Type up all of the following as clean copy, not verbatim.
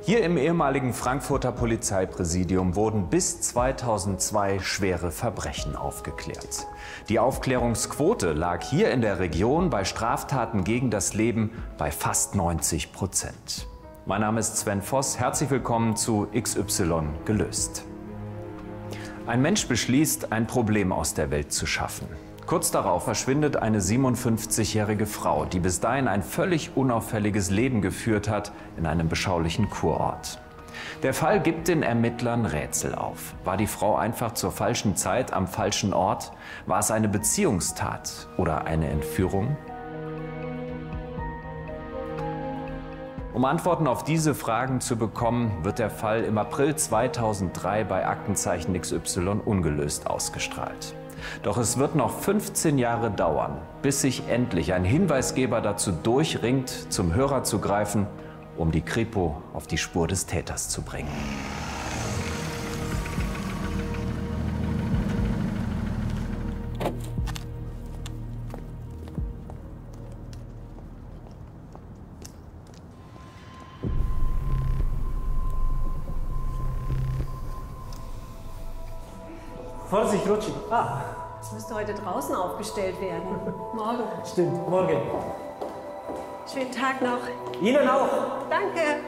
Hier im ehemaligen Frankfurter Polizeipräsidium wurden bis 2002 schwere Verbrechen aufgeklärt. Die Aufklärungsquote lag hier in der Region bei Straftaten gegen das Leben bei fast 90%. Mein Name ist Sven Voss. Herzlich willkommen zu XY gelöst. Ein Mensch beschließt, ein Problem aus der Welt zu schaffen. Kurz darauf verschwindet eine 57-jährige Frau, die bis dahin ein völlig unauffälliges Leben geführt hat, in einem beschaulichen Kurort. Der Fall gibt den Ermittlern Rätsel auf. War die Frau einfach zur falschen Zeit am falschen Ort? War es eine Beziehungstat oder eine Entführung? Um Antworten auf diese Fragen zu bekommen, wird der Fall im April 2003 bei Aktenzeichen XY ungelöst ausgestrahlt. Doch es wird noch 15 Jahre dauern, bis sich endlich ein Hinweisgeber dazu durchringt, zum Hörer zu greifen, um die Kripo auf die Spur des Täters zu bringen. Vorsicht, rutschig. Ah. Das müsste heute draußen aufgestellt werden. Morgen. Stimmt, morgen. Schönen Tag noch. Ihnen auch. Danke.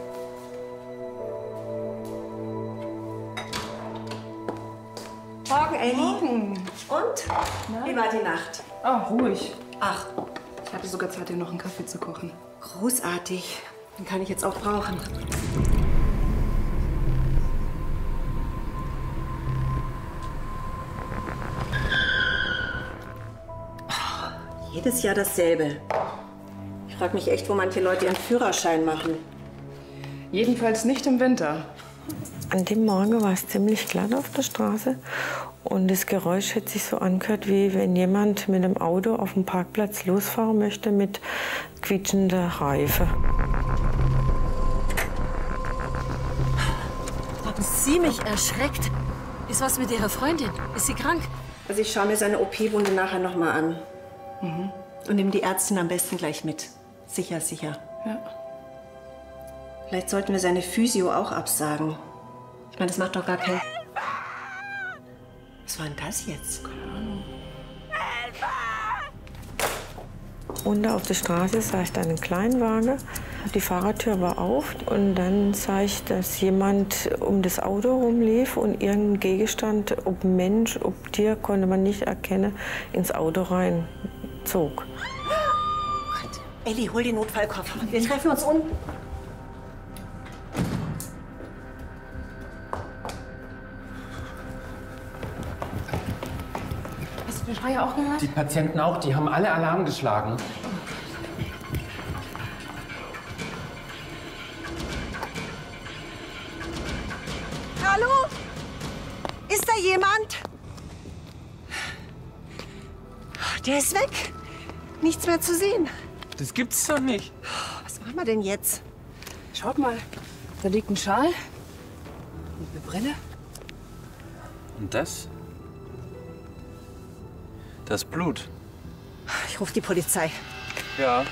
Morgen, Elli. Morgen. Und? Na? Wie war die Nacht? Oh, ruhig. Ach, Ich hatte sogar Zeit, dir noch einen Kaffee zu kochen. großartig. Den kann ich jetzt auch brauchen. Jedes Jahr dasselbe. Ich frage mich echt, wo manche Leute ihren Führerschein machen. Jedenfalls nicht im Winter. An dem Morgen war es ziemlich glatt auf der Straße und das Geräusch hat sich so angehört, wie wenn jemand mit einem Auto auf dem Parkplatz losfahren möchte mit quietschender Reife. Haben Sie mich erschreckt? Ist was mit Ihrer Freundin? Ist sie krank? Also ich schaue mir seine OP-Wunde nachher noch mal an. Und nimm die Ärztin am besten gleich mit. Sicher, sicher. Ja. Vielleicht sollten wir seine Physio auch absagen. Ich meine, das macht doch gar keinen... Was war denn das jetzt? Und auf der Straße sah ich dann einen Kleinwagen. Die Fahrertür war auf und dann sah ich, dass jemand um das Auto rumlief und irgendein Gegenstand, ob Mensch, ob Tier, konnte man nicht erkennen, ins Auto reinzog. Gott. Elli, hol den Notfallkoffer. Wir treffen uns unten. Hast du den Schreier auch gehört? Die Patienten auch, die haben alle Alarm geschlagen. Hallo? Ist da jemand? Der ist weg. Nichts mehr zu sehen. Das gibt's doch nicht. Was machen wir denn jetzt? Schaut mal. Da liegt ein Schal. Und eine Brille. Und das? Das Blut. Ich rufe die Polizei. Ja.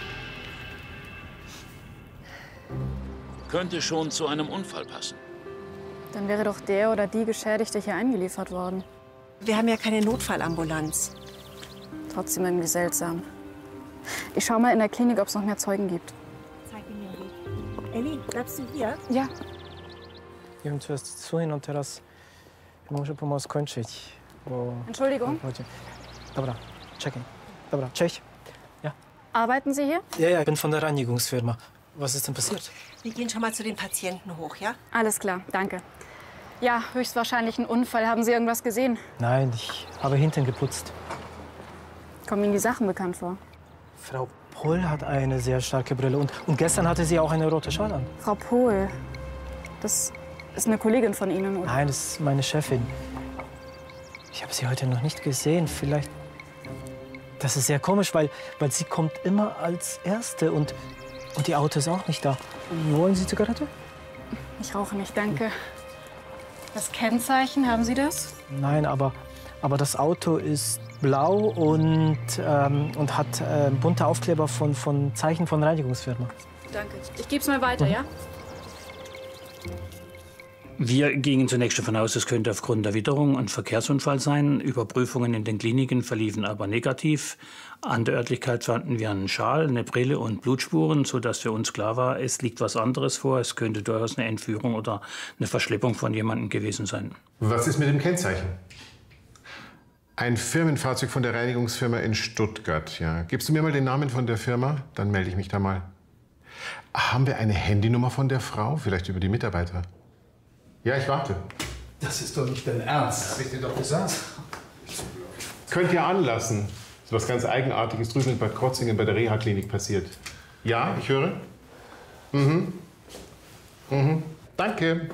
Könnte schon zu einem Unfall passen. Dann wäre doch der oder die Geschädigte hier eingeliefert worden. Wir haben ja keine Notfallambulanz. Trotzdem irgendwie seltsam. Ich schau mal in der Klinik, ob es noch mehr Zeugen gibt. Zeig mir den Weg. Elli, bleibst du hier? Ja. Ja bym cię słuchał teraz. Muszę pomoc skończyć. Bo... Entschuldigung, Dobra, czekaj. Dobra, cześć. arbeiten Sie hier? Ja, ich bin von der Reinigungsfirma. Was ist denn passiert? Wir gehen schon mal zu den Patienten hoch, ja? Alles klar, danke. Ja, höchstwahrscheinlich ein Unfall. Haben Sie irgendwas gesehen? Nein, ich habe hinten geputzt. Kommen Ihnen die Sachen bekannt vor? Frau Pohl hat eine sehr starke Brille und gestern hatte sie auch eine rote Schal an. Frau Pohl, das ist eine Kollegin von Ihnen, oder? Nein, das ist meine Chefin. Ich habe sie heute noch nicht gesehen. Vielleicht... Das ist sehr komisch, weil sie kommt immer als Erste und die Auto ist auch nicht da. Wollen Sie Zigarette? Ich rauche nicht, danke. Das Kennzeichen, haben Sie das? Nein, aber das Auto ist blau und hat bunte Aufkleber von Zeichen von Reinigungsfirma. Danke. Ich gebe es mal weiter, ja? Wir gingen zunächst davon aus, es könnte aufgrund der Witterung ein Verkehrsunfall sein. Überprüfungen in den Kliniken verliefen aber negativ. An der Örtlichkeit fanden wir einen Schal, eine Brille und Blutspuren, sodass für uns klar war, es liegt was anderes vor. Es könnte durchaus eine Entführung oder eine Verschleppung von jemandem gewesen sein. Was ist mit dem Kennzeichen? Ein Firmenfahrzeug von der Reinigungsfirma in Stuttgart. Ja. Gibst du mir mal den Namen von der Firma? Dann melde ich mich da mal. Haben wir eine Handynummer von der Frau? Vielleicht über die Mitarbeiter? Ja, ich warte. Das ist doch nicht dein Ernst. Hab ich dir doch gesagt. Könnt ihr anlassen. So was ganz Eigenartiges drüben in Bad Krotzingen bei der Reha-Klinik passiert. Ja, ich höre. Danke.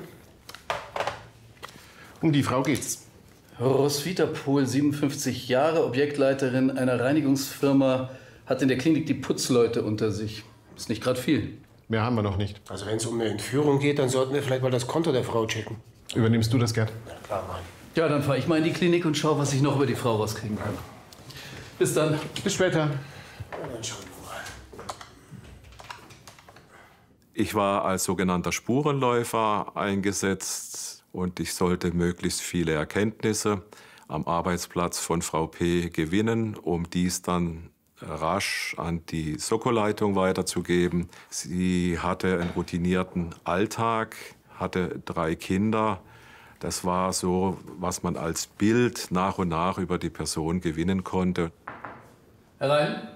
Um die Frau geht's. Roswitha Pohl, 57 Jahre, Objektleiterin einer Reinigungsfirma, hat in der Klinik die Putzleute unter sich. Ist nicht gerade viel. Mehr haben wir noch nicht. Also wenn es um eine Entführung geht, dann sollten wir vielleicht mal das Konto der Frau checken. Übernimmst du das, Gerd? Ja, klar, Mann. Ja, dann fahre ich mal in die Klinik und schaue, was ich noch über die Frau rauskriegen kann. Bis dann. Bis später. Ja, dann schauen wir mal. Ich war als sogenannter Spurenläufer eingesetzt und ich sollte möglichst viele Erkenntnisse am Arbeitsplatz von Frau P. gewinnen, um dies dann rasch an die Soko-Leitung weiterzugeben. Sie hatte einen routinierten Alltag, hatte 3 Kinder. Das war so, was man als Bild nach und nach über die Person gewinnen konnte. Herein.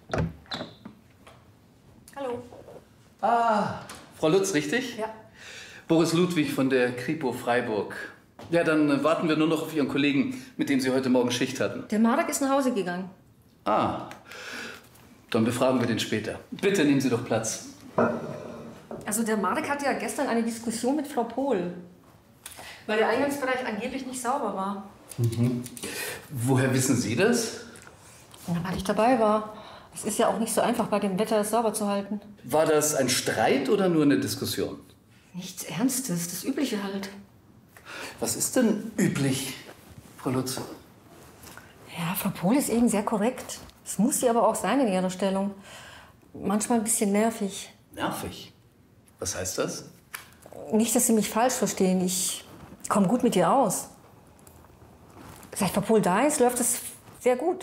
Hallo. Ah, Frau Lutz, richtig? Ja. Boris Ludwig von der Kripo Freiburg. Ja, dann warten wir nur noch auf Ihren Kollegen, mit dem Sie heute Morgen Schicht hatten. Der Marek ist nach Hause gegangen. Ah, dann befragen wir den später. Bitte nehmen Sie doch Platz. Also der Marek hatte ja gestern eine Diskussion mit Frau Pohl, weil der Eingangsbereich angeblich nicht sauber war. Woher wissen Sie das? Ja, weil ich dabei war. Es ist ja auch nicht so einfach, bei dem Wetter es sauber zu halten. War das ein Streit oder nur eine Diskussion? Nichts Ernstes, das Übliche halt. Was ist denn üblich, Frau Lutz? Ja, Frau Pohl ist eben sehr korrekt. Das muss sie aber auch sein in ihrer Stellung. Manchmal ein bisschen nervig. Nervig? Was heißt das? Nicht, dass Sie mich falsch verstehen. Ich komme gut mit ihr aus. Seit Frau Pohl da ist, läuft es sehr gut.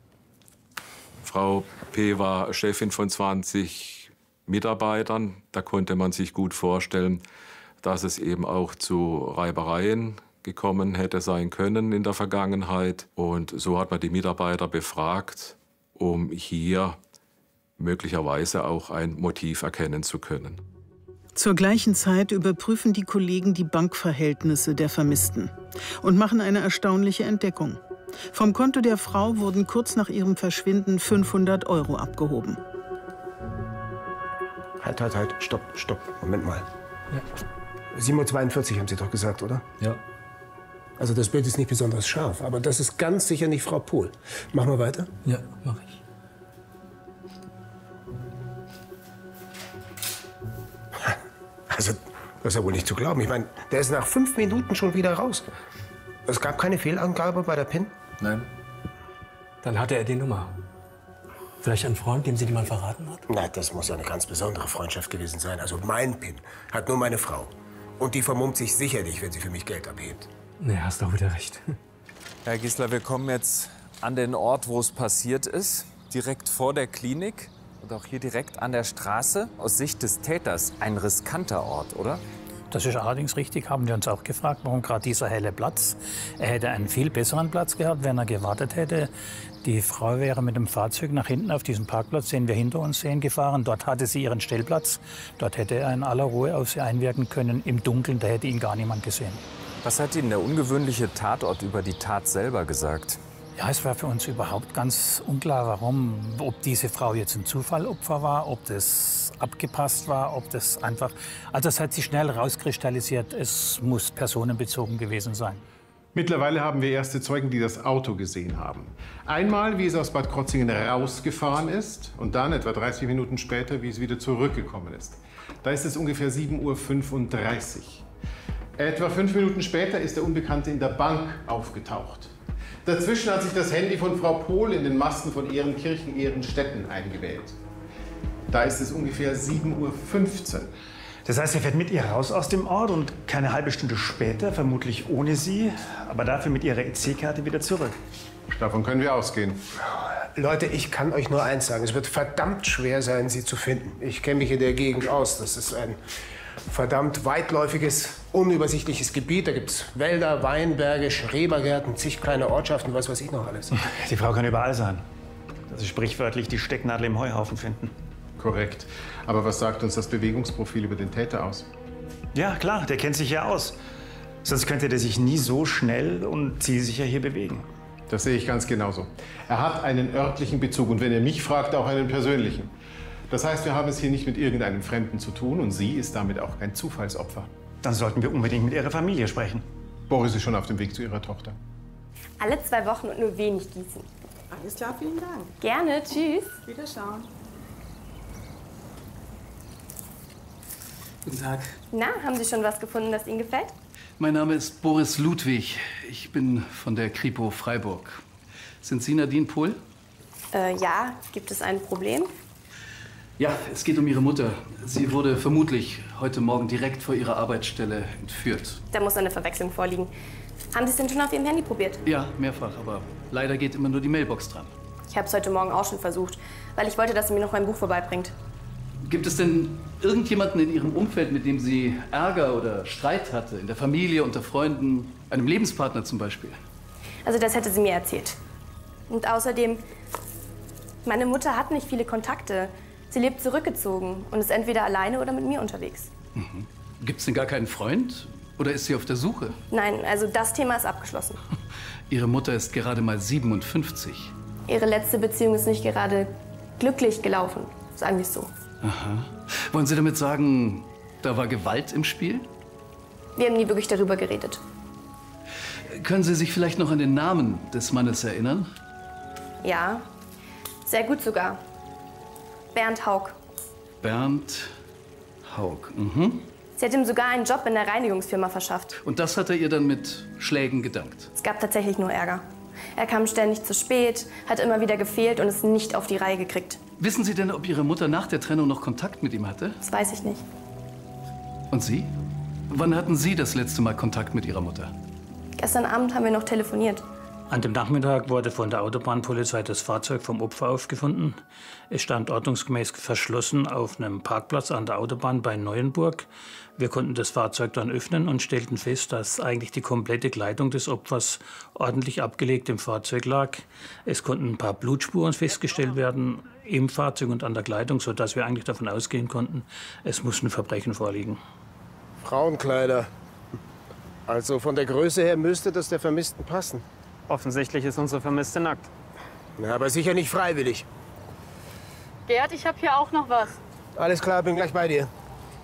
Frau P. war Chefin von 20 Mitarbeitern. Da konnte man sich gut vorstellen, dass es eben auch zu Reibereien gekommen hätte sein können in der Vergangenheit. Und so hat man die Mitarbeiter befragt, um hier möglicherweise auch ein Motiv erkennen zu können. Zur gleichen Zeit überprüfen die Kollegen die Bankverhältnisse der Vermissten und machen eine erstaunliche Entdeckung. Vom Konto der Frau wurden kurz nach ihrem Verschwinden 500 € abgehoben. Halt, stopp. Moment mal. Ja. 7:42 Uhr haben Sie doch gesagt, oder? Ja. Also das Bild ist nicht besonders scharf, aber das ist ganz sicher nicht Frau Pohl. Machen wir weiter? Ja, mach ich. Also, das ist ja wohl nicht zu glauben. Ich meine, der ist nach 5 Minuten schon wieder raus. Es gab keine Fehlangabe bei der PIN? Nein. Dann hatte er die Nummer. Vielleicht ein Freund, dem sie die mal verraten hat? Na, das muss ja eine ganz besondere Freundschaft gewesen sein. Also mein PIN hat nur meine Frau. Und die vermummt sich sicherlich, wenn sie für mich Geld abhebt. Nee, hast doch wieder recht. Herr Gisler, wir kommen jetzt an den Ort, wo es passiert ist. Direkt vor der Klinik und auch hier direkt an der Straße. Aus Sicht des Täters ein riskanter Ort, oder? Das ist allerdings richtig, haben wir uns auch gefragt, warum gerade dieser helle Platz. Er hätte einen viel besseren Platz gehabt, wenn er gewartet hätte. Die Frau wäre mit dem Fahrzeug nach hinten auf diesen Parkplatz, den wir hinter uns sehen, gefahren. Dort hatte sie ihren Stellplatz. Dort hätte er in aller Ruhe auf sie einwirken können, im Dunkeln. Da hätte ihn gar niemand gesehen. Was hat Ihnen der ungewöhnliche Tatort über die Tat selber gesagt? Ja, es war für uns überhaupt ganz unklar, warum, ob diese Frau jetzt ein Zufallopfer war, ob das abgepasst war, ob das einfach... Also das hat sich schnell rauskristallisiert, es muss personenbezogen gewesen sein. Mittlerweile haben wir erste Zeugen, die das Auto gesehen haben. Einmal, wie es aus Bad Krotzingen rausgefahren ist und dann, etwa 30 Minuten später, wie es wieder zurückgekommen ist. Da ist es ungefähr 7:35 Uhr. Etwa 5 Minuten später ist der Unbekannte in der Bank aufgetaucht. Dazwischen hat sich das Handy von Frau Pohl in den Masten von Ehrenkirchen, Ehrenstetten eingewählt. Da ist es ungefähr 7:15 Uhr. Das heißt, er fährt mit ihr raus aus dem Ort und keine halbe Stunde später, vermutlich ohne sie, aber dafür mit ihrer EC-Karte wieder zurück. Davon können wir ausgehen. Leute, ich kann euch nur eins sagen. Es wird verdammt schwer sein, sie zu finden. Ich kenne mich in der Gegend aus. Das ist ein verdammt weitläufiges, unübersichtliches Gebiet. Da gibt es Wälder, Weinberge, Schrebergärten, zig kleine Ortschaften, was weiß ich noch alles. Die Frau kann überall sein. Das ist sprichwörtlich die Stecknadel im Heuhaufen finden. Korrekt. Aber was sagt uns das Bewegungsprofil über den Täter aus? Ja, klar, der kennt sich ja aus. Sonst könnte der sich nie so schnell und zielsicher hier bewegen. Das sehe ich ganz genauso. Er hat einen örtlichen Bezug und wenn ihr mich fragt, auch einen persönlichen. Das heißt, wir haben es hier nicht mit irgendeinem Fremden zu tun und sie ist damit auch kein Zufallsopfer. Dann sollten wir unbedingt mit ihrer Familie sprechen. Boris ist schon auf dem Weg zu ihrer Tochter. Alle 2 Wochen und nur wenig gießen. Alles klar, vielen Dank. Gerne, tschüss. Wiederschauen. Guten Tag. Na, haben Sie schon was gefunden, das Ihnen gefällt? Mein Name ist Boris Ludwig. Ich bin von der Kripo Freiburg. Sind Sie Nadine Pohl? Ja. Gibt es ein Problem? Ja, es geht um Ihre Mutter. Sie wurde vermutlich heute Morgen direkt vor ihrer Arbeitsstelle entführt. Da muss eine Verwechslung vorliegen. Haben Sie es denn schon auf Ihrem Handy probiert? Ja, mehrfach, aber leider geht immer nur die Mailbox dran. Ich habe es heute Morgen auch schon versucht, weil ich wollte, dass sie mir noch mein Buch vorbeibringt. Gibt es denn irgendjemanden in Ihrem Umfeld, mit dem sie Ärger oder Streit hatte? In der Familie, unter Freunden, einem Lebenspartner zum Beispiel? Also das hätte sie mir erzählt. Und außerdem, meine Mutter hat nicht viele Kontakte. Sie lebt zurückgezogen und ist entweder alleine oder mit mir unterwegs. Mhm. Gibt es denn gar keinen Freund? Oder ist sie auf der Suche? Nein, also das Thema ist abgeschlossen. Ihre Mutter ist gerade mal 57. Ihre letzte Beziehung ist nicht gerade glücklich gelaufen, sagen wir es so. Aha. Wollen Sie damit sagen, da war Gewalt im Spiel? Wir haben nie wirklich darüber geredet. Können Sie sich vielleicht noch an den Namen des Mannes erinnern? Ja, sehr gut sogar. Bernd Haug. Bernd Haug. Mhm. Sie hat ihm sogar einen Job in der Reinigungsfirma verschafft. Und das hat er ihr dann mit Schlägen gedankt? Es gab tatsächlich nur Ärger. Er kam ständig zu spät, hat immer wieder gefehlt und es nicht auf die Reihe gekriegt. Wissen Sie denn, ob Ihre Mutter nach der Trennung noch Kontakt mit ihm hatte? Das weiß ich nicht. Und Sie? Wann hatten Sie das letzte Mal Kontakt mit Ihrer Mutter? Gestern Abend haben wir noch telefoniert. An dem Nachmittag wurde von der Autobahnpolizei das Fahrzeug vom Opfer aufgefunden. Es stand ordnungsgemäß verschlossen auf einem Parkplatz an der Autobahn bei Neuenburg. Wir konnten das Fahrzeug dann öffnen und stellten fest, dass eigentlich die komplette Kleidung des Opfers ordentlich abgelegt im Fahrzeug lag. Es konnten ein paar Blutspuren festgestellt werden im Fahrzeug und an der Kleidung, sodass wir eigentlich davon ausgehen konnten, es muss ein Verbrechen vorliegen. Frauenkleider. Also von der Größe her müsste das der Vermissten passen. Offensichtlich ist unsere Vermisste nackt. Ja, aber sicher nicht freiwillig. Gerd, ich habe hier auch noch was. Alles klar, bin gleich bei dir.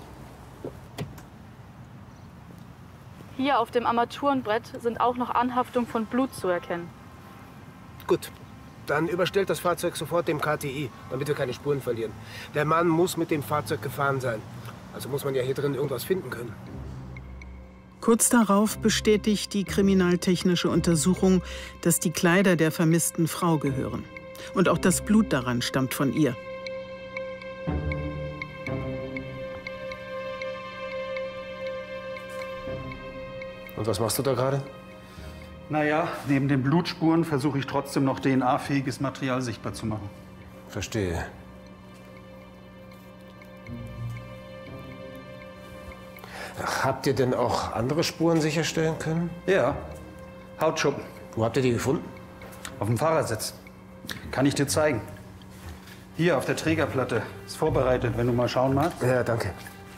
Hier auf dem Armaturenbrett sind auch noch Anhaftungen von Blut zu erkennen. Gut, dann überstellt das Fahrzeug sofort dem KTI, damit wir keine Spuren verlieren. Der Mann muss mit dem Fahrzeug gefahren sein. Also muss man ja hier drin irgendwas finden können. Kurz darauf bestätigt die kriminaltechnische Untersuchung, dass die Kleider der vermissten Frau gehören. Und auch das Blut daran stammt von ihr. Und was machst du da gerade? Naja, neben den Blutspuren versuche ich trotzdem noch DNA-fähiges Material sichtbar zu machen. Verstehe. Habt ihr denn auch andere Spuren sicherstellen können? Ja, Hautschuppen. Wo habt ihr die gefunden? Auf dem Fahrersitz. Kann ich dir zeigen. Hier auf der Trägerplatte. Ist vorbereitet, wenn du mal schauen magst. Ja, danke.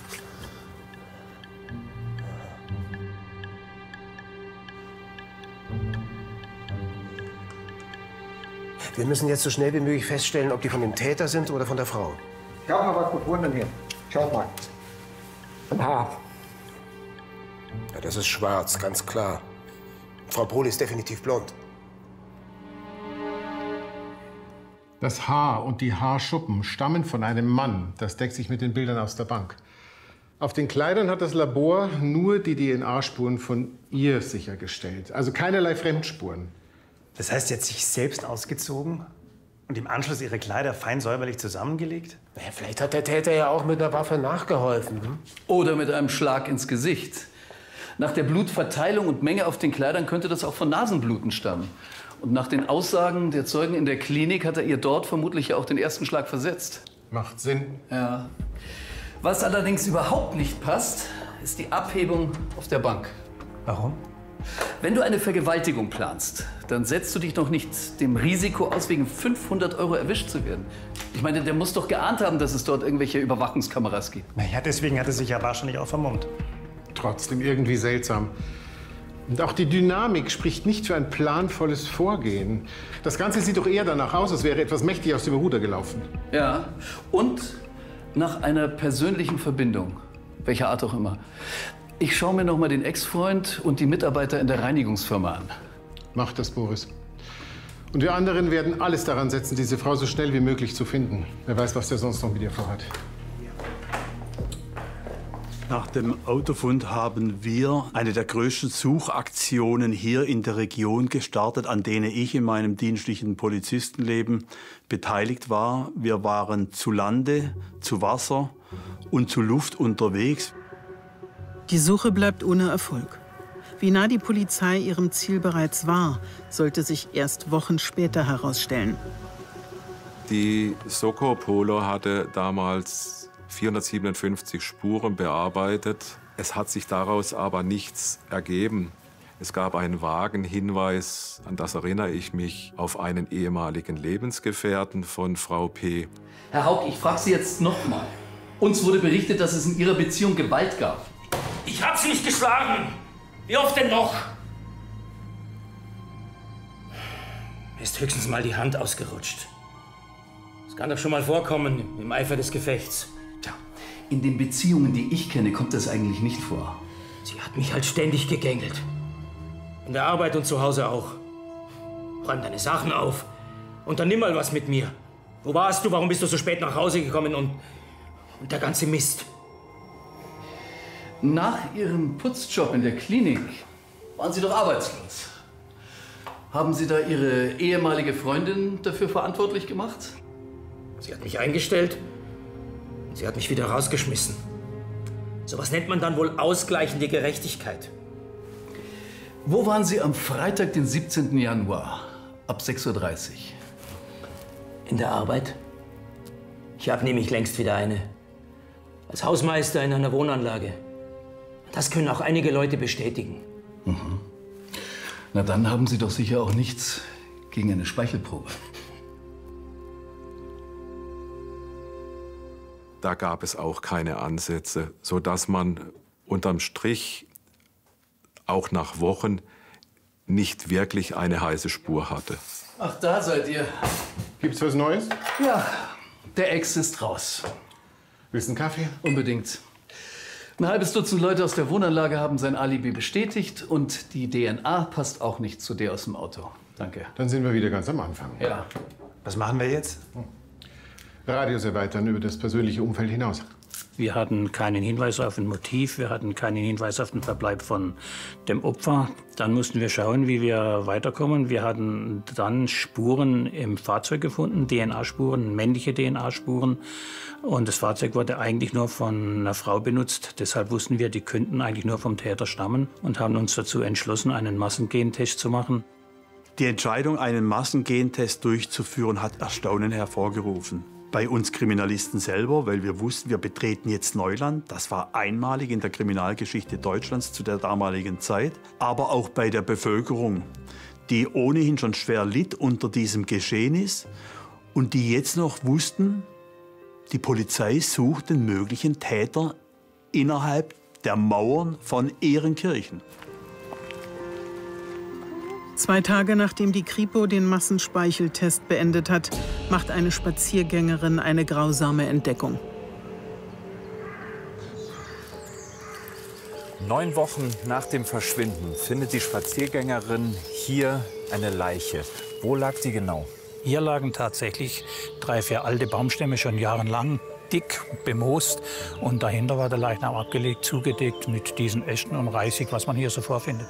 Wir müssen jetzt so schnell wie möglich feststellen, ob die von dem Täter sind oder von der Frau. Ja, aber gut, wo denn hier? Schaut mal. Ein Haar. Ja, das ist schwarz, ganz klar. Frau Pohl ist definitiv blond. Das Haar und die Haarschuppen stammen von einem Mann. Das deckt sich mit den Bildern aus der Bank. Auf den Kleidern hat das Labor nur die DNA-Spuren von ihr sichergestellt. Also keinerlei Fremdspuren. Das heißt, sie hat sich selbst ausgezogen Und im Anschluss Ihre Kleider fein säuberlich zusammengelegt? Naja, vielleicht hat der Täter ja auch mit einer Waffe nachgeholfen. Hm? Oder mit einem Schlag ins Gesicht. Nach der Blutverteilung und Menge auf den Kleidern könnte das auch von Nasenbluten stammen. Und nach den Aussagen der Zeugen in der Klinik hat er ihr dort vermutlich auch den ersten Schlag versetzt. Macht Sinn. Ja. Was allerdings überhaupt nicht passt, ist die Abhebung auf der Bank. Warum? Wenn du eine Vergewaltigung planst, dann setzt du dich doch nicht dem Risiko aus, wegen 500 € erwischt zu werden. Ich meine, der muss doch geahnt haben, dass es dort irgendwelche Überwachungskameras gibt. Na ja, deswegen hat er sich ja wahrscheinlich auch vermummt. Trotzdem irgendwie seltsam. Und auch die Dynamik spricht nicht für ein planvolles Vorgehen. Das Ganze sieht doch eher danach aus, als wäre etwas mächtig aus dem Ruder gelaufen. Ja, und nach einer persönlichen Verbindung, welcher Art auch immer. Ich schaue mir noch mal den Ex-Freund und die Mitarbeiter in der Reinigungsfirma an. Mach das, Boris. Und wir anderen werden alles daran setzen, diese Frau so schnell wie möglich zu finden. Wer weiß, was der sonst noch mit ihr vorhat. Nach dem Autofund haben wir eine der größten Suchaktionen hier in der Region gestartet, an denen ich in meinem dienstlichen Polizistenleben beteiligt war. Wir waren zu Lande, zu Wasser und zu Luft unterwegs. Die Suche bleibt ohne Erfolg. Wie nah die Polizei ihrem Ziel bereits war, sollte sich erst Wochen später herausstellen. Die Soko Polo hatte damals 457 Spuren bearbeitet. Es hat sich daraus aber nichts ergeben. Es gab einen vagen Hinweis, an das erinnere ich mich, auf einen ehemaligen Lebensgefährten von Frau P. Herr Haug, ich frage Sie jetzt noch mal. Uns wurde berichtet, dass es in Ihrer Beziehung Gewalt gab. Ich hab sie nicht geschlagen. Wie oft denn noch? Mir ist höchstens mal die Hand ausgerutscht. Das kann doch schon mal vorkommen im Eifer des Gefechts. Tja, in den Beziehungen, die ich kenne, kommt das eigentlich nicht vor. Sie hat mich halt ständig gegängelt. In der Arbeit und zu Hause auch. Räum deine Sachen auf und dann nimm mal was mit mir. Wo warst du? Warum bist du so spät nach Hause gekommen und der ganze Mist? Nach Ihrem Putzjob in der Klinik waren Sie doch arbeitslos. Haben Sie da Ihre ehemalige Freundin dafür verantwortlich gemacht? Sie hat mich eingestellt und sie hat mich wieder rausgeschmissen. Sowas nennt man dann wohl ausgleichende Gerechtigkeit. Wo waren Sie am Freitag, den 17. Januar, ab 6:30 Uhr? In der Arbeit. Ich habe nämlich längst wieder eine. Als Hausmeister in einer Wohnanlage. Das können auch einige Leute bestätigen. Mhm. Na, dann haben Sie doch sicher auch nichts gegen eine Speichelprobe. Da gab es auch keine Ansätze, sodass man unterm Strich auch nach Wochen nicht wirklich eine heiße Spur hatte. Ach, da seid ihr. Gibt's was Neues? Ja, der Ex ist raus. Willst du einen Kaffee? Unbedingt. Ein halbes Dutzend Leute aus der Wohnanlage haben sein Alibi bestätigt und die DNA passt auch nicht zu der aus dem Auto. Danke. Dann sind wir wieder ganz am Anfang. Ja. Was machen wir jetzt? Radius erweitern über das persönliche Umfeld hinaus. Wir hatten keinen Hinweis auf ein Motiv, wir hatten keinen Hinweis auf den Verbleib von dem Opfer. Dann mussten wir schauen, wie wir weiterkommen. Wir hatten dann Spuren im Fahrzeug gefunden, DNA-Spuren, männliche DNA-Spuren. Und das Fahrzeug wurde eigentlich nur von einer Frau benutzt. Deshalb wussten wir, die könnten eigentlich nur vom Täter stammen und haben uns dazu entschlossen, einen Massengentest zu machen. Die Entscheidung, einen Massengentest durchzuführen, hat Erstaunen hervorgerufen. Bei uns Kriminalisten selber, weil wir wussten, wir betreten jetzt Neuland. Das war einmalig in der Kriminalgeschichte Deutschlands zu der damaligen Zeit. Aber auch bei der Bevölkerung, die ohnehin schon schwer litt unter diesem Geschehnis und die jetzt noch wussten, die Polizei sucht den möglichen Täter innerhalb der Mauern von Ehrenkirchen. 2 Tage nachdem die Kripo den Massenspeicheltest beendet hat, macht eine Spaziergängerin eine grausame Entdeckung. 9 Wochen nach dem Verschwinden findet die Spaziergängerin hier eine Leiche. Wo lag die genau? Hier lagen tatsächlich 3, 4 alte Baumstämme, schon jahrelang dick bemoost. Und dahinter war der Leichnam abgelegt, zugedeckt mit diesen Ästen und Reisig, was man hier so vorfindet.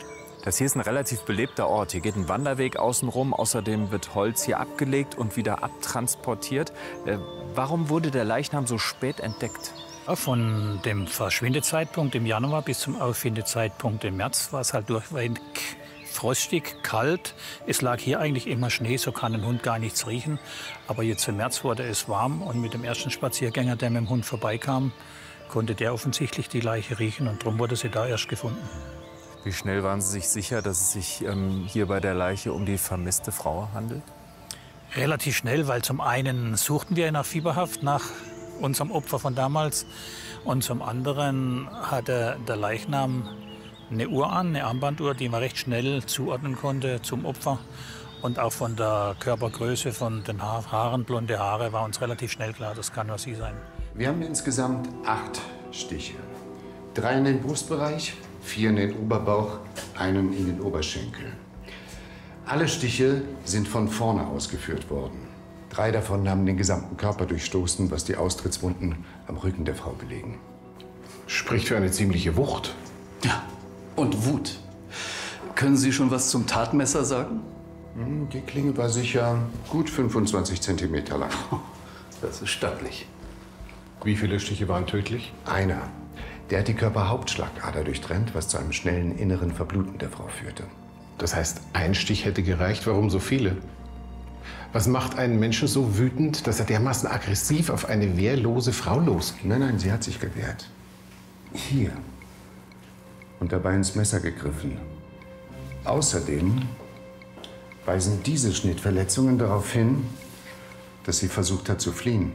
Das hier ist ein relativ belebter Ort. Hier geht ein Wanderweg außenrum. Außerdem wird Holz hier abgelegt und wieder abtransportiert. Warum wurde der Leichnam so spät entdeckt? Von dem Verschwindezeitpunkt im Januar bis zum Auffindezeitpunkt im März war es halt durchweg frostig, kalt. Es lag hier eigentlich immer Schnee, so kann ein Hund gar nichts riechen. Aber jetzt im März wurde es warm und mit dem ersten Spaziergänger, der mit dem Hund vorbeikam, konnte der offensichtlich die Leiche riechen und darum wurde sie da erst gefunden. Wie schnell waren Sie sich sicher, dass es sich hier bei der Leiche um die vermisste Frau handelt? Relativ schnell, weil zum einen suchten wir nach fieberhaft nach unserem Opfer von damals und zum anderen hatte der Leichnam eine Uhr an, eine Armbanduhr, die man recht schnell zuordnen konnte zum Opfer. Und auch von der Körpergröße, von den Haaren, blonde Haare, war uns relativ schnell klar, das kann nur sie sein. Wir haben insgesamt 8 Stiche. 3 in den Brustbereich, 4 in den Oberbauch, einen in den Oberschenkel. Alle Stiche sind von vorne ausgeführt worden. 3 davon haben den gesamten Körper durchstoßen, was die Austrittswunden am Rücken der Frau belegen. Spricht für eine ziemliche Wucht. Ja, und Wut. Können Sie schon was zum Tatmesser sagen? Die Klinge war sicher gut 25 Zentimeter lang. Das ist stattlich. Wie viele Stiche waren tödlich? Einer. Der hat die Körperhauptschlagader durchtrennt, was zu einem schnellen inneren Verbluten der Frau führte. Das heißt, ein Stich hätte gereicht. Warum so viele? Was macht einen Menschen so wütend, dass er dermaßen aggressiv auf eine wehrlose Frau losgeht? Nein, sie hat sich gewehrt. Hier. Und dabei ins Messer gegriffen. Außerdem weisen diese Schnittverletzungen darauf hin, dass sie versucht hat zu fliehen.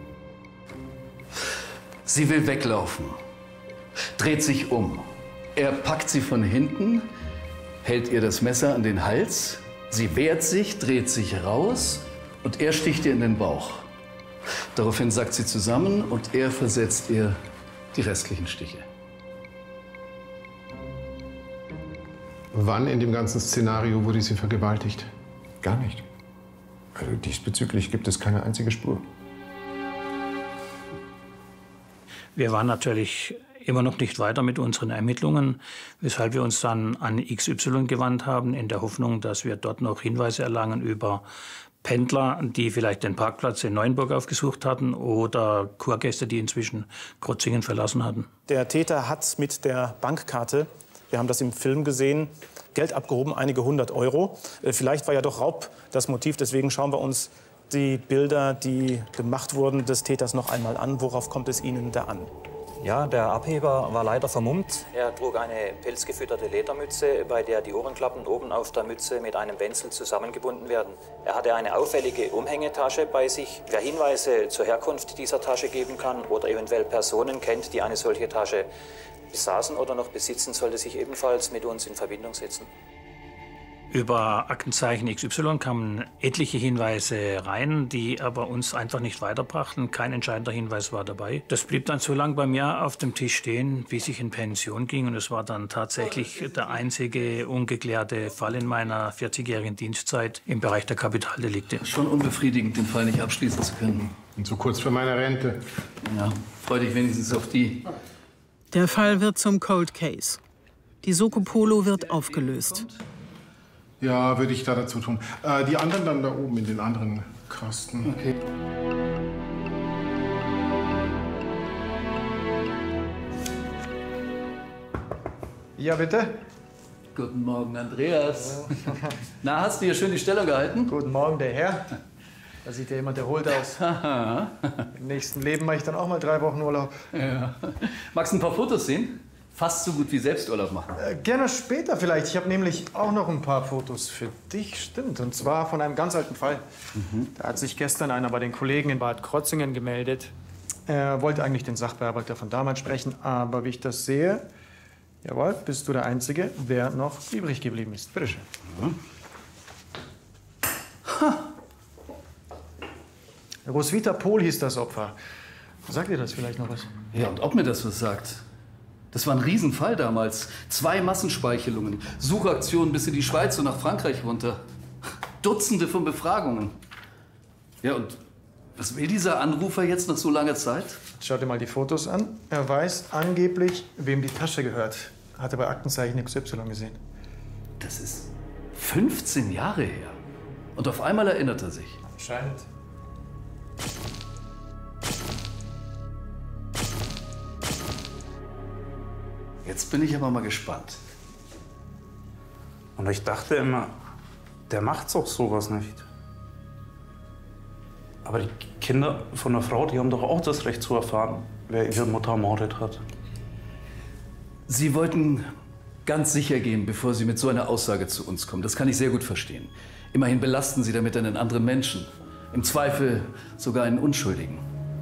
Sie will weglaufen, dreht sich um. Er packt sie von hinten, hält ihr das Messer an den Hals. Sie wehrt sich, dreht sich raus und er sticht ihr in den Bauch. Daraufhin sackt sie zusammen und er versetzt ihr die restlichen Stiche. Wann in dem ganzen Szenario wurde sie vergewaltigt? Gar nicht. Also diesbezüglich gibt es keine einzige Spur. Wir waren natürlich immer noch nicht weiter mit unseren Ermittlungen, weshalb wir uns dann an XY gewandt haben, in der Hoffnung, dass wir dort noch Hinweise erlangen über Pendler, die vielleicht den Parkplatz in Neuenburg aufgesucht hatten oder Kurgäste, die inzwischen Krotzingen verlassen hatten. Der Täter hat mit der Bankkarte, wir haben das im Film gesehen, Geld abgehoben, einige 100 Euro. Vielleicht war ja doch Raub das Motiv, deswegen schauen wir uns die Bilder, die gemacht wurden, des Täters noch einmal an. Worauf kommt es Ihnen da an? Ja, der Abheber war leider vermummt. Er trug eine pelzgefütterte Ledermütze, bei der die Ohrenklappen oben auf der Mütze mit einem Benzel zusammengebunden werden. Er hatte eine auffällige Umhängetasche bei sich. Wer Hinweise zur Herkunft dieser Tasche geben kann oder eventuell Personen kennt, die eine solche Tasche besaßen oder noch besitzen, sollte sich ebenfalls mit uns in Verbindung setzen. Über Aktenzeichen XY kamen etliche Hinweise rein, die aber uns einfach nicht weiterbrachten. Kein entscheidender Hinweis war dabei. Das blieb dann so lange bei mir auf dem Tisch stehen, bis ich in Pension ging. Und es war dann tatsächlich der einzige ungeklärte Fall in meiner 40-jährigen Dienstzeit im Bereich der Kapitaldelikte. Schon unbefriedigend, den Fall nicht abschließen zu können. Und so kurz vor meiner Rente. Ja, freu dich wenigstens auf die. Der Fall wird zum Cold Case. Die Soko Polo wird aufgelöst. Ja, würde ich da dazu tun. Die anderen dann da oben in den anderen Kasten. Okay. Ja, bitte? Guten Morgen, Andreas. Na, hast du hier schön die Stellung gehalten? Guten Morgen, der Herr. Da sieht ja jemand erholt aus. Im nächsten Leben mache ich dann auch mal 3 Wochen Urlaub. Ja. Magst du ein paar Fotos sehen? Fast so gut wie Selbsturlaub machen. Gerne später vielleicht. Ich habe nämlich auch noch ein paar Fotos für dich. Stimmt. Und zwar von einem ganz alten Fall. Da hat sich gestern einer bei den Kollegen in Bad Krotzingen gemeldet. Er wollte eigentlich den Sachbearbeiter von damals sprechen, aber wie ich das sehe, jawohl, bist du der Einzige, der noch übrig geblieben ist. Bitte schön. Roswitha Pohl hieß das Opfer. Sagt dir das vielleicht noch was? Ja, und ob mir das was sagt? Das war ein Riesenfall damals. 2 Massenspeichelungen, Suchaktionen bis in die Schweiz und nach Frankreich runter. Dutzende von Befragungen. Ja, und was will dieser Anrufer jetzt nach so langer Zeit? Schau dir mal die Fotos an. Er weiß angeblich, wem die Tasche gehört. Hat er bei Aktenzeichen XY gesehen. Das ist 15 Jahre her. Und auf einmal erinnert er sich. Anscheinend. Jetzt bin ich aber mal gespannt. Und ich dachte immer, der macht doch sowas nicht. Aber die Kinder von der Frau, die haben doch auch das Recht zu erfahren, wer ihre Mutter ermordet hat. Sie wollten ganz sicher gehen, bevor Sie mit so einer Aussage zu uns kommen. Das kann ich sehr gut verstehen. Immerhin belasten Sie damit einen anderen Menschen. Im Zweifel sogar einen Unschuldigen.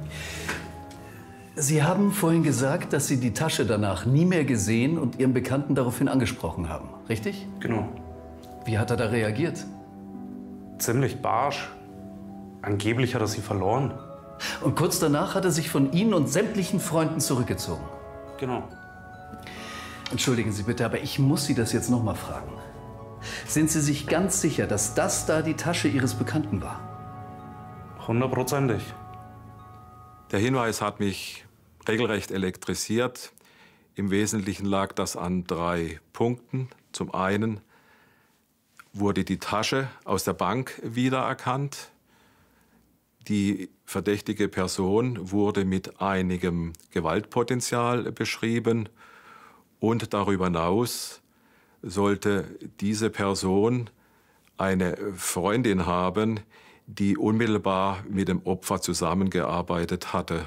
Sie haben vorhin gesagt, dass Sie die Tasche danach nie mehr gesehen und Ihren Bekannten daraufhin angesprochen haben, richtig? Genau. Wie hat er da reagiert? Ziemlich barsch. Angeblich hat er sie verloren. Und kurz danach hat er sich von Ihnen und sämtlichen Freunden zurückgezogen. Genau. Entschuldigen Sie bitte, aber ich muss Sie das jetzt noch mal fragen. Sind Sie sich ganz sicher, dass das da die Tasche Ihres Bekannten war? 100%. Der Hinweis hat mich regelrecht elektrisiert. Im Wesentlichen lag das an 3 Punkten. Zum einen wurde die Tasche aus der Bank wiedererkannt. Die verdächtige Person wurde mit einigem Gewaltpotenzial beschrieben. Und darüber hinaus sollte diese Person eine Freundin haben, die unmittelbar mit dem Opfer zusammengearbeitet hatte.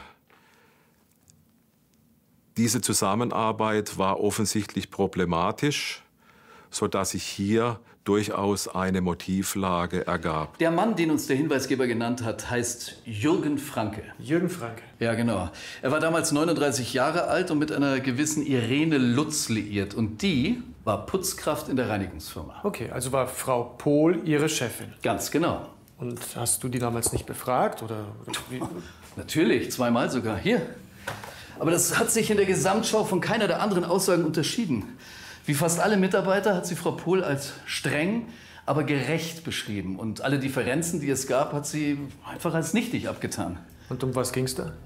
Diese Zusammenarbeit war offensichtlich problematisch, sodass sich hier durchaus eine Motivlage ergab. Der Mann, den uns der Hinweisgeber genannt hat, heißt Jürgen Franke. Jürgen Franke? Ja, genau. Er war damals 39 Jahre alt und mit einer gewissen Irene Lutz liiert. Und die war Putzkraft in der Reinigungsfirma. Okay, also war Frau Pohl Ihre Chefin? Ganz genau. Und hast du die damals nicht befragt? Oder wie? Natürlich, 2-mal sogar. Hier. Aber das hat sich in der Gesamtschau von keiner der anderen Aussagen unterschieden. Wie fast alle Mitarbeiter hat sie Frau Pohl als streng, aber gerecht beschrieben. Und alle Differenzen, die es gab, hat sie einfach als nichtig abgetan. Und um was ging's da?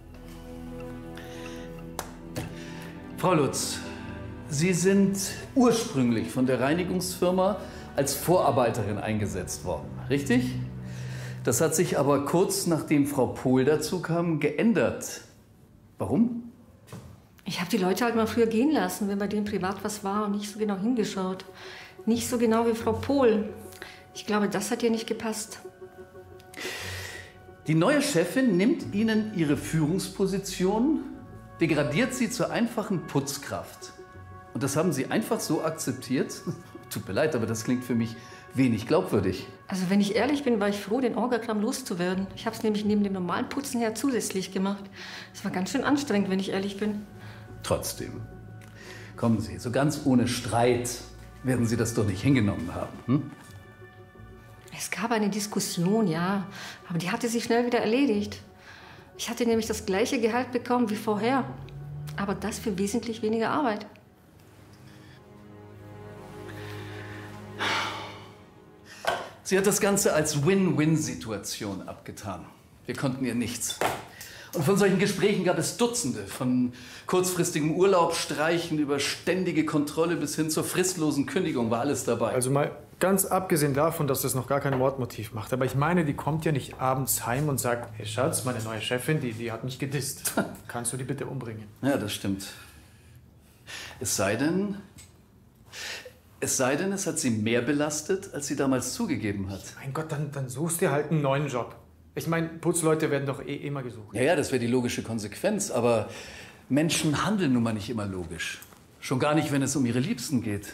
Frau Lutz, Sie sind ursprünglich von der Reinigungsfirma als Vorarbeiterin eingesetzt worden, richtig? Das hat sich aber kurz nachdem Frau Pohl dazu kam, geändert. Warum? Ich habe die Leute halt mal früher gehen lassen, wenn bei denen privat was war und nicht so genau hingeschaut. Nicht so genau wie Frau Pohl. Ich glaube, das hat ihr nicht gepasst. Die neue Chefin nimmt Ihnen Ihre Führungsposition, degradiert Sie zur einfachen Putzkraft. Und das haben Sie einfach so akzeptiert? Tut mir leid, aber das klingt für mich wenig glaubwürdig. Also wenn ich ehrlich bin, war ich froh, den Orgakram loszuwerden. Ich habe es nämlich neben dem normalen Putzen her zusätzlich gemacht. Es war ganz schön anstrengend, wenn ich ehrlich bin. Trotzdem, kommen Sie, so ganz ohne Streit werden Sie das doch nicht hingenommen haben, hm? Es gab eine Diskussion, ja, aber die hatte sich schnell wieder erledigt. Ich hatte nämlich das gleiche Gehalt bekommen wie vorher, aber das für wesentlich weniger Arbeit. Sie hat das Ganze als Win-Win-Situation abgetan. Wir konnten ihr nichts. Und von solchen Gesprächen gab es Dutzende, von kurzfristigem Urlaubsstreichen über ständige Kontrolle bis hin zur fristlosen Kündigung war alles dabei. Also mal ganz abgesehen davon, dass das noch gar kein Mordmotiv macht. Aber ich meine, die kommt ja nicht abends heim und sagt, hey Schatz, meine neue Chefin, die hat mich gedisst. Kannst du die bitte umbringen? Ja, das stimmt. Es sei denn, es hat sie mehr belastet, als sie damals zugegeben hat. Mein Gott, dann suchst du halt einen neuen Job. Ich meine, Putzleute werden doch eh immer gesucht. Ja, das wäre die logische Konsequenz. Aber Menschen handeln nun mal nicht immer logisch. Schon gar nicht, wenn es um ihre Liebsten geht.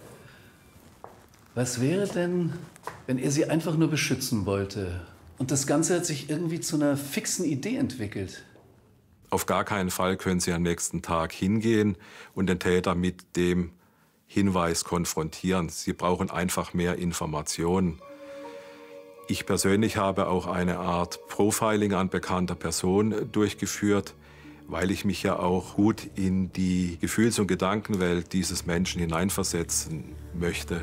Was wäre denn, wenn er sie einfach nur beschützen wollte? Und das Ganze hat sich irgendwie zu einer fixen Idee entwickelt. Auf gar keinen Fall können Sie am nächsten Tag hingehen und den Täter mit dem Hinweis konfrontieren. Sie brauchen einfach mehr Informationen. Ich persönlich habe auch eine Art Profiling an bekannter Person durchgeführt, weil ich mich ja auch gut in die Gefühls- und Gedankenwelt dieses Menschen hineinversetzen möchte.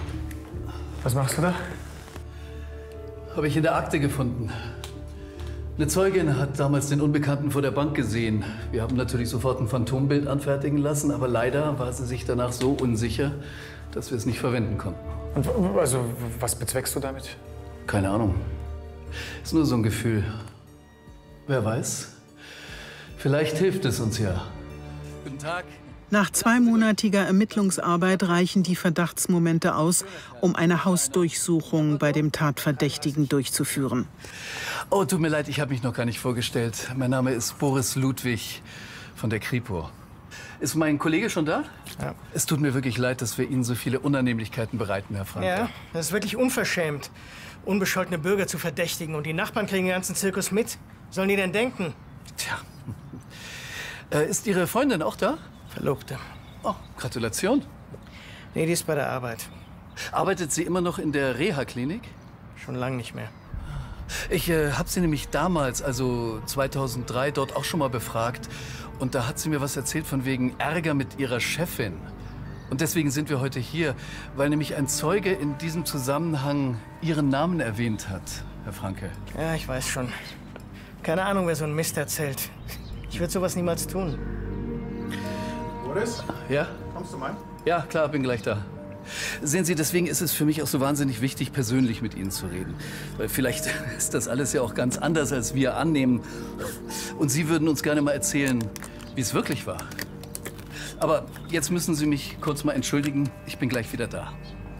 Was machst du da? Habe ich in der Akte gefunden. Eine Zeugin hat damals den Unbekannten vor der Bank gesehen. Wir haben natürlich sofort ein Phantombild anfertigen lassen, aber leider war sie sich danach so unsicher, dass wir es nicht verwenden konnten. Und also, was bezweckst du damit? Keine Ahnung. Ist nur so ein Gefühl. Wer weiß? Vielleicht hilft es uns ja. Guten Tag. Nach 2-monatiger Ermittlungsarbeit reichen die Verdachtsmomente aus, um eine Hausdurchsuchung bei dem Tatverdächtigen durchzuführen. Oh, tut mir leid, ich habe mich noch gar nicht vorgestellt. Mein Name ist Boris Ludwig von der Kripo. Ist mein Kollege schon da? Ja. Es tut mir wirklich leid, dass wir Ihnen so viele Unannehmlichkeiten bereiten, Herr Franke. Ja, das ist wirklich unverschämt, unbescholtene Bürger zu verdächtigen. Und die Nachbarn kriegen den ganzen Zirkus mit. Was sollen die denn denken? Tja. Ist Ihre Freundin auch da? Verlobte. Oh, Gratulation. Nee, die ist bei der Arbeit. Arbeitet sie immer noch in der Reha-Klinik? Schon lange nicht mehr. Ich habe sie nämlich damals, also 2003, dort auch schon mal befragt. Und da hat sie mir was erzählt von wegen Ärger mit ihrer Chefin. Und deswegen sind wir heute hier, weil nämlich ein Zeuge in diesem Zusammenhang Ihren Namen erwähnt hat, Herr Franke. Ja, ich weiß schon. Keine Ahnung, wer so einen Mist erzählt. Ich würde sowas niemals tun. Boris? Ja? Kommst du mal? Ja, klar, bin gleich da. Sehen Sie, deswegen ist es für mich auch so wahnsinnig wichtig, persönlich mit Ihnen zu reden. Weil vielleicht ist das alles ja auch ganz anders, als wir annehmen. Und Sie würden uns gerne mal erzählen, wie es wirklich war. Aber jetzt müssen Sie mich kurz mal entschuldigen. Ich bin gleich wieder da.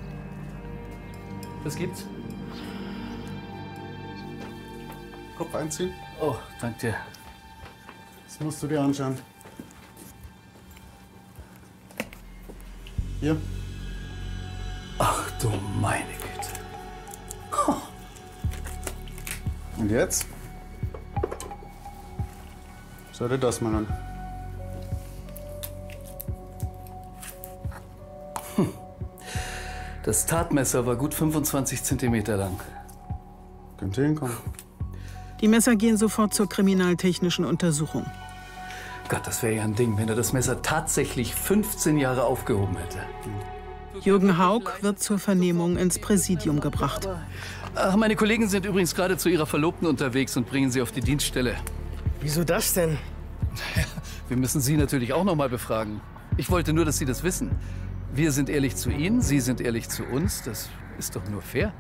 Was gibt's? Kopf einziehen. Oh, danke dir. Das musst du dir anschauen. Hier. Ach du meine Güte. Und jetzt? Schau dir das mal an. Das Tatmesser war gut 25 Zentimeter lang. Könnte hinkommen. Die Messer gehen sofort zur kriminaltechnischen Untersuchung. Gott, das wäre ja ein Ding, wenn er das Messer tatsächlich 15 Jahre aufgehoben hätte. Jürgen Haug wird zur Vernehmung ins Präsidium gebracht. Meine Kollegen sind übrigens gerade zu ihrer Verlobten unterwegs und bringen sie auf die Dienststelle. Wieso das denn? Wir müssen Sie natürlich auch noch mal befragen. Ich wollte nur, dass Sie das wissen. Wir sind ehrlich zu Ihnen, Sie sind ehrlich zu uns. Das ist doch nur fair.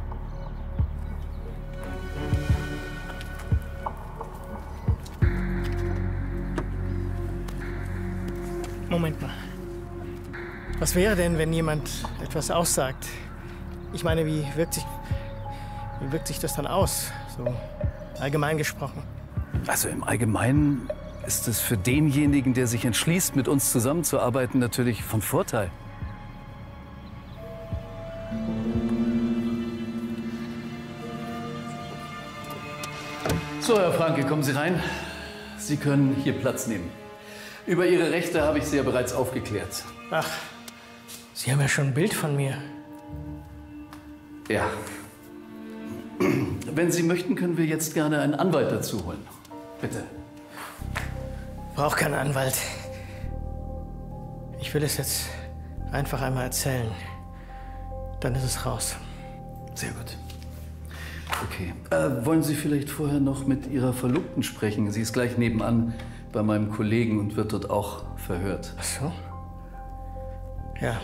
Moment mal. Was wäre denn, wenn jemand etwas aussagt? Ich meine, wie wirkt sich das dann aus? So allgemein gesprochen. Also im Allgemeinen ist es für denjenigen, der sich entschließt, mit uns zusammenzuarbeiten, natürlich von Vorteil. So, Herr Franke, kommen Sie rein. Sie können hier Platz nehmen. Über Ihre Rechte habe ich Sie ja bereits aufgeklärt. Ach, Sie haben ja schon ein Bild von mir. Ja. Wenn Sie möchten, können wir jetzt gerne einen Anwalt dazu holen. Bitte. Brauch keinen Anwalt. Ich will es jetzt einfach einmal erzählen. Dann ist es raus. Sehr gut. Okay. Wollen Sie vielleicht vorher noch mit Ihrer Verlobten sprechen? Sie ist gleich nebenan bei meinem Kollegen und wird dort auch verhört. Ach so? Ja.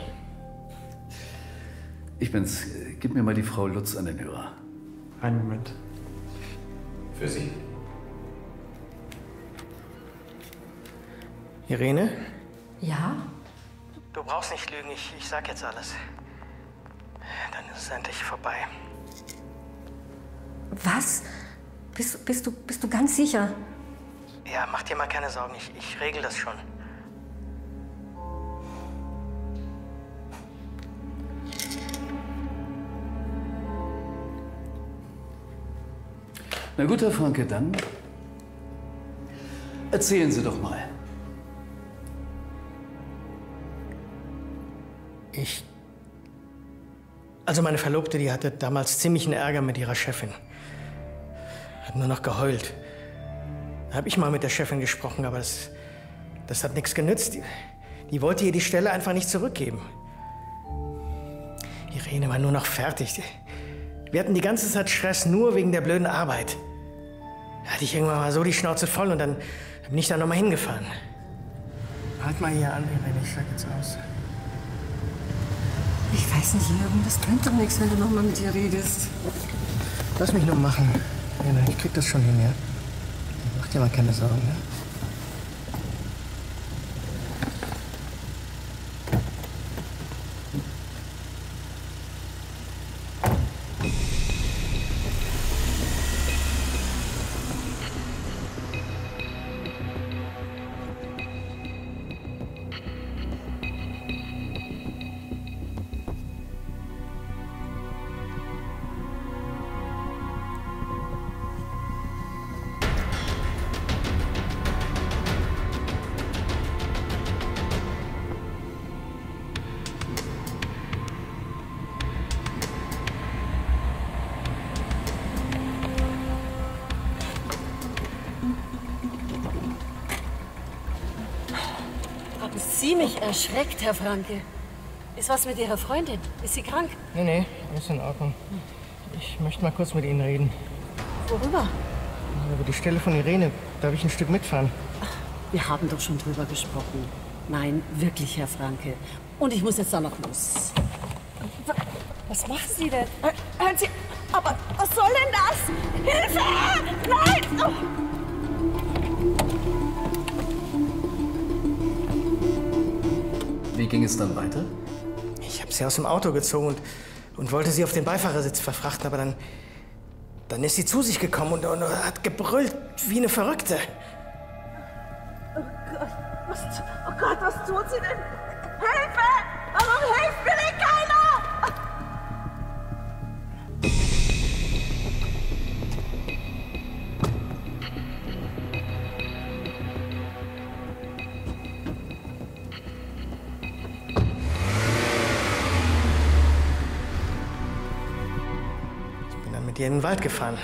Ich bin's. Gib mir mal die Frau Lutz an den Hörer. Einen Moment. Für Sie. Irene? Ja? Du brauchst nicht lügen, ich sag jetzt alles. Dann ist es endlich vorbei. Was? Bist du ganz sicher? Ja, mach dir mal keine Sorgen, ich regel das schon. Na gut, Herr Franke, dann erzählen Sie doch mal. Also meine Verlobte, die hatte damals ziemlichen Ärger mit ihrer Chefin. Hat nur noch geheult. Da habe ich mal mit der Chefin gesprochen, aber das hat nichts genützt. Die wollte ihr die Stelle einfach nicht zurückgeben. Irene war nur noch fertig. Wir hatten die ganze Zeit Stress, nur wegen der blöden Arbeit. Da hatte ich irgendwann mal so die Schnauze voll und dann bin ich da noch mal hingefahren. Halt mal hier an, Irene, ich steig jetzt aus. Ich weiß nicht, Jürgen, das bringt doch nichts, wenn du noch mal mit ihr redest. Lass mich nur machen. Irene, ich krieg das schon hin, ja? Mach dir mal keine Sorgen, ja? Sie mich erschreckt, Herr Franke. Ist was mit Ihrer Freundin? Ist sie krank? Nee, ist in Ordnung. Ich möchte mal kurz mit Ihnen reden. Worüber? Über die Stelle von Irene. Darf ich ein Stück mitfahren? Wir haben doch schon drüber gesprochen. Nein, wirklich, Herr Franke. Und ich muss jetzt da noch los. Was machen Sie denn? Hören Sie, aber was soll denn das? Hilfe! Nein! Oh. Wie ging es dann weiter? Ich habe sie aus dem Auto gezogen und wollte sie auf den Beifahrersitz verfrachten, aber dann ist sie zu sich gekommen und hat gebrüllt wie eine Verrückte. Oh Gott, was tut sie denn? Hilfe! Warum hilft mir denn keiner? Die in den Wald gefahren.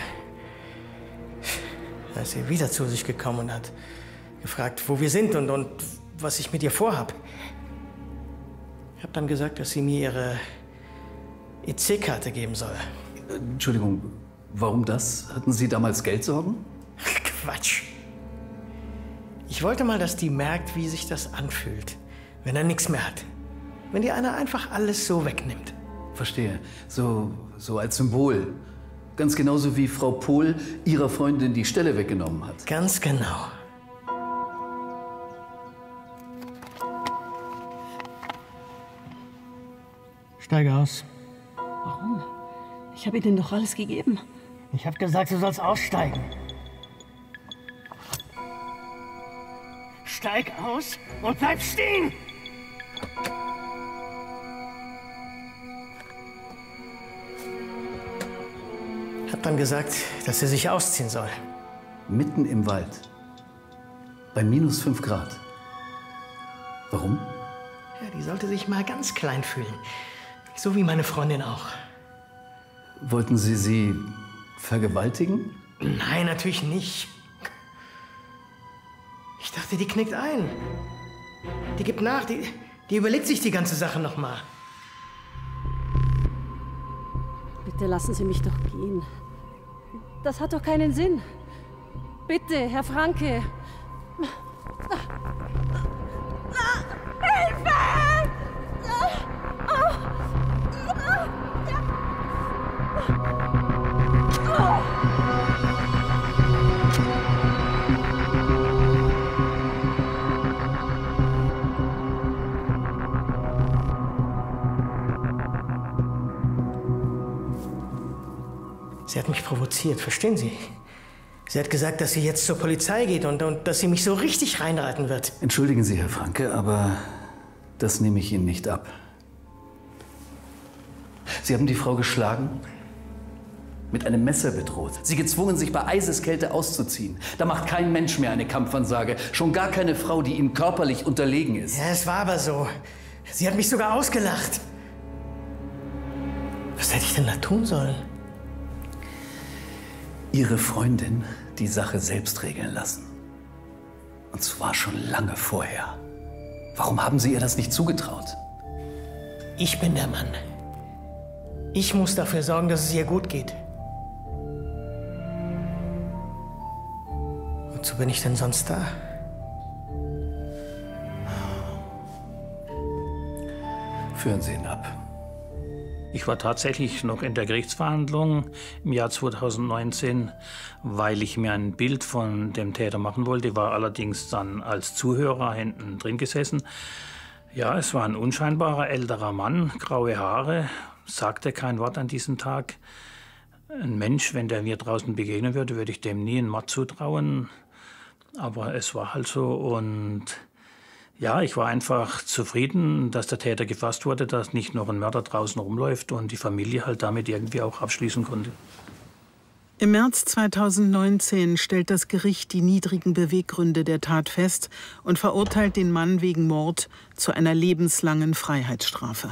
Da ist sie wieder zu sich gekommen und hat gefragt, wo wir sind und was ich mit ihr vorhab. Ich habe dann gesagt, dass sie mir ihre EC-Karte geben soll. Entschuldigung, warum das? Hatten Sie damals Geldsorgen? Quatsch. Ich wollte mal, dass die merkt, wie sich das anfühlt, wenn er nichts mehr hat. Wenn dir einer einfach alles so wegnimmt. Verstehe. So als Symbol. Ganz genauso wie Frau Pohl ihrer Freundin die Stelle weggenommen hat. Ganz genau. Steige aus. Warum? Ich habe Ihnen doch alles gegeben. Ich habe gesagt, du sollst aussteigen. Steig aus und bleib stehen! Hab dann gesagt, dass sie sich ausziehen soll. Mitten im Wald. Bei -5 Grad. Warum? Ja, die sollte sich mal ganz klein fühlen. So wie meine Freundin auch. Wollten Sie sie vergewaltigen? Nein, natürlich nicht. Ich dachte, die knickt ein. Die gibt nach, die überlegt sich die ganze Sache noch mal. Bitte lassen Sie mich doch gehen. Das hat doch keinen Sinn. Bitte, Herr Franke. Hilfe! Sie hat mich provoziert, verstehen Sie? Sie hat gesagt, dass sie jetzt zur Polizei geht und dass sie mich so richtig reinreiten wird. Entschuldigen Sie, Herr Franke, aber das nehme ich Ihnen nicht ab. Sie haben die Frau geschlagen, mit einem Messer bedroht, sie gezwungen, sich bei Eiseskälte auszuziehen. Da macht kein Mensch mehr eine Kampfansage, schon gar keine Frau, die Ihnen körperlich unterlegen ist. Ja, es war aber so. Sie hat mich sogar ausgelacht. Was hätte ich denn da tun sollen? Ihre Freundin die Sache selbst regeln lassen. Und zwar schon lange vorher. Warum haben Sie ihr das nicht zugetraut? Ich bin der Mann. Ich muss dafür sorgen, dass es ihr gut geht. Wozu bin ich denn sonst da? Führen Sie ihn ab. Ich war tatsächlich noch in der Gerichtsverhandlung im Jahr 2019, weil ich mir ein Bild von dem Täter machen wollte, war allerdings dann als Zuhörer hinten drin gesessen. Ja, es war ein unscheinbarer älterer Mann, graue Haare, sagte kein Wort an diesem Tag. Ein Mensch, wenn der mir draußen begegnen würde, würde ich dem nie einen Mord zutrauen. Aber es war halt so und ja, ich war einfach zufrieden, dass der Täter gefasst wurde, dass nicht noch ein Mörder draußen rumläuft und die Familie halt damit irgendwie auch abschließen konnte. Im März 2019 stellt das Gericht die niedrigen Beweggründe der Tat fest und verurteilt den Mann wegen Mord zu einer lebenslangen Freiheitsstrafe.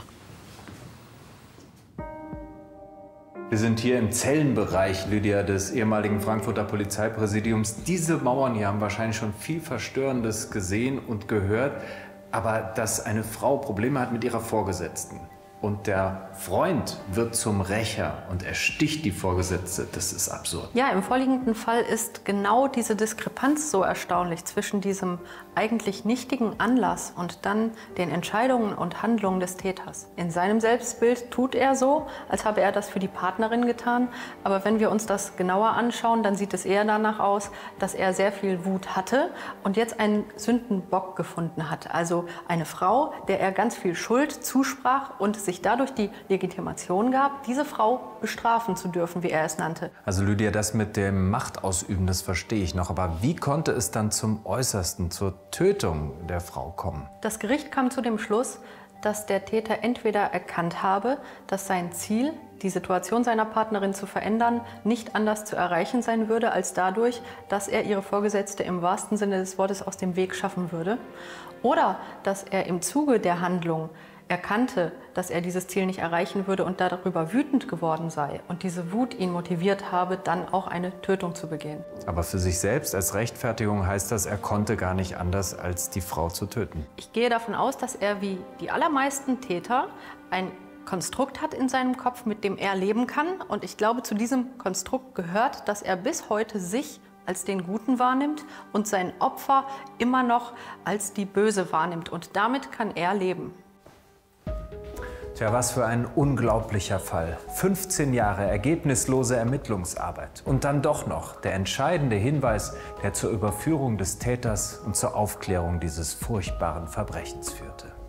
Wir sind hier im Zellenbereich, Lydia, des ehemaligen Frankfurter Polizeipräsidiums. Diese Mauern hier haben wahrscheinlich schon viel Verstörendes gesehen und gehört. Aber dass eine Frau Probleme hat mit ihrer Vorgesetzten und der Freund wird zum Rächer und ersticht die Vorgesetzte, das ist absurd. Ja, im vorliegenden Fall ist genau diese Diskrepanz so erstaunlich zwischen diesem eigentlich nichtigen Anlass und dann den Entscheidungen und Handlungen des Täters. In seinem Selbstbild tut er so, als habe er das für die Partnerin getan. Aber wenn wir uns das genauer anschauen, dann sieht es eher danach aus, dass er sehr viel Wut hatte und jetzt einen Sündenbock gefunden hat. Also eine Frau, der er ganz viel Schuld zusprach und sich dadurch die Legitimation gab, diese Frau bestrafen zu dürfen, wie er es nannte. Also Lydia, das mit dem Machtausüben, das verstehe ich noch. Aber wie konnte es dann zum Äußersten, zur Tötung der Frau kommen? Das Gericht kam zu dem Schluss, dass der Täter entweder erkannt habe, dass sein Ziel, die Situation seiner Partnerin zu verändern, nicht anders zu erreichen sein würde, als dadurch, dass er ihre Vorgesetzte im wahrsten Sinne des Wortes aus dem Weg schaffen würde. Oder dass er im Zuge der Handlung erkannte, dass er dieses Ziel nicht erreichen würde und darüber wütend geworden sei und diese Wut ihn motiviert habe, dann auch eine Tötung zu begehen. Aber für sich selbst als Rechtfertigung heißt das, er konnte gar nicht anders, als die Frau zu töten. Ich gehe davon aus, dass er wie die allermeisten Täter ein Konstrukt hat in seinem Kopf, mit dem er leben kann. Und ich glaube, zu diesem Konstrukt gehört, dass er bis heute sich als den Guten wahrnimmt und sein Opfer immer noch als die Böse wahrnimmt. Und damit kann er leben. Tja, was für ein unglaublicher Fall. 15 Jahre ergebnislose Ermittlungsarbeit. Und dann doch noch der entscheidende Hinweis, der zur Überführung des Täters und zur Aufklärung dieses furchtbaren Verbrechens führte.